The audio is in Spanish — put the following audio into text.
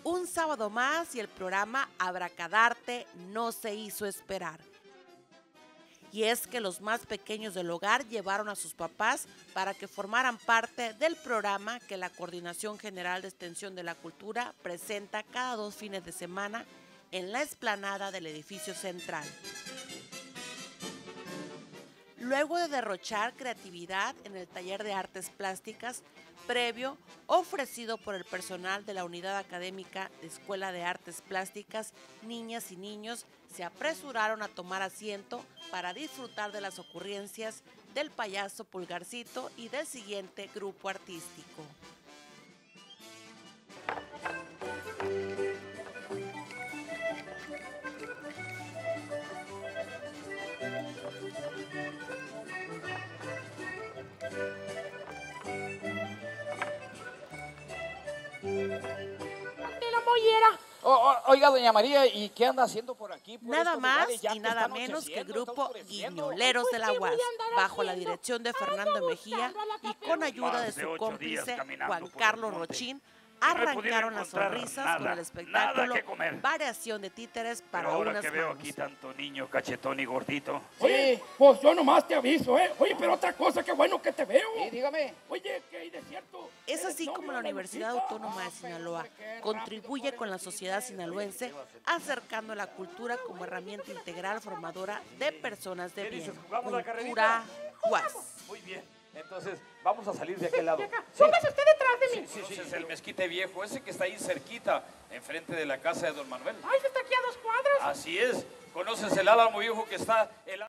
Un sábado más y el programa Abracadarte no se hizo esperar. Y es que los más pequeños del hogar llevaron a sus papás para que formaran parte del programa que la Coordinación General de Extensión de la Cultura presenta cada 2 fines de semana en la explanada del edificio central. Luego de derrochar creatividad en el taller de artes plásticas previo ofrecido por el personal de la Unidad Académica de Escuela de Artes Plásticas, niñas y niños se apresuraron a tomar asiento para disfrutar de las ocurrencias del payaso Pulgarcito y del siguiente grupo artístico. Oiga, doña María, ¿y qué anda haciendo por aquí? Nada más y nada menos que el grupo Guiñoleros de la UAS, bajo la dirección de Fernando Mejía y con ayuda de su cómplice Juan Carlos Rochín, arrancaron las sonrisas con el espectáculo Variación de Títeres para ahora unas que veo manos. aquí tanto niño cachetón y gordito. Oye, pues yo nomás te aviso, ¿eh? Oye, pero otra cosa, qué bueno que te veo. Sí, dígame. Oye, ¿qué hay de cierto? Es así como la Universidad Autónoma de Sinaloa contribuye con la sociedad sinaloense, acercando la cultura como herramienta integral formadora de personas de bien. Cultura UAS. Muy bien. Entonces, vamos a salir de aquel lado. Póngase usted detrás de mí. Sí, es el mezquite viejo, ese que está ahí cerquita, enfrente de la casa de don Manuel. Ay, se está aquí a 2 cuadras. Así es. ¿Conoces el álamo viejo que está...